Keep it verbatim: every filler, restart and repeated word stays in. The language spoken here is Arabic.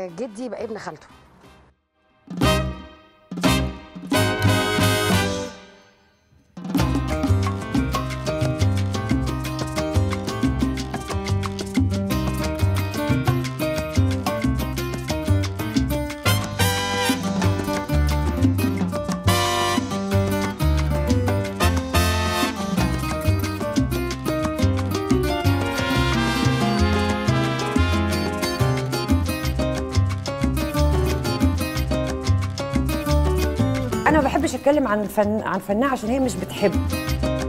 جدي يبقى ابن خالته. انا ما بحبش اتكلم عن الفن عن فنانه عشان هي مش بتحب.